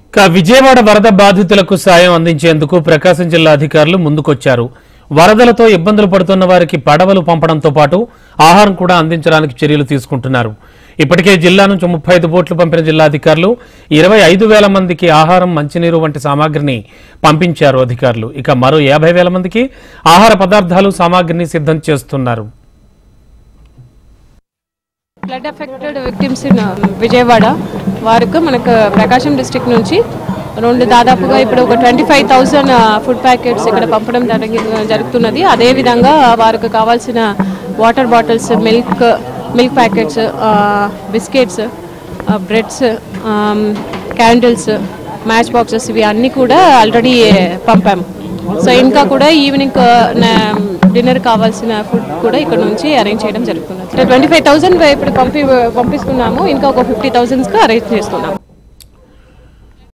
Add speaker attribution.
Speaker 1: విజయవాడ వరద బాధితులకు సాయం అందించేందుకు ప్రకాశం జిల్లా అధికారులు ముందుకొచ్చారు. వరదలతో ఇబ్బందులు పడుతున్న వారికి పడవలు పంపడంతో పాటు ఆహారం కూడా అందించడానికి చర్యలు తీసుకుంటున్నారు. ఇప్పటికే జిల్లా నుంచి 35 బోట్లు పంపిన జిల్లా అధికారులు 25,000 మందికి ఆహారం, మంచినీరు వంటి సామాగ్రిని పంపించారు అధికారులు. ఇక మరో 50,000 మందికి ఆహార పదార్థాలు, సామాగ్రిని సిద్ధం చేస్తున్నారు.
Speaker 2: Flood affected victims in Vijayawada వారికి మనకు ప్రకాశం డిస్ట్రిక్ట్ నుంచి దాదాపుగా ఇప్పుడు ఒక 25,000 ఫుడ్ ప్యాకెట్స్ ఇక్కడ పంపడం జరుగుతున్నది. అదేవిధంగా వారికి కావాల్సిన water bottles, milk packets, biscuits, breads, candles, match boxes ఇవి అన్నీ కూడా ఆల్రెడీ పంపాము. సో ఇంకా కూడా ఈవినింగ్ డిన్నర్ కావాల్సిన ఫుడ్ కూడా ఇక్కడ నుంచి అరేంజ్ చేయడం జరుగుతున్నది. 25,000 ఇప్పుడు పంపిస్తున్నాము. ఇంకా ఒక 50,000 అరేంజ్ చేస్తున్నాము.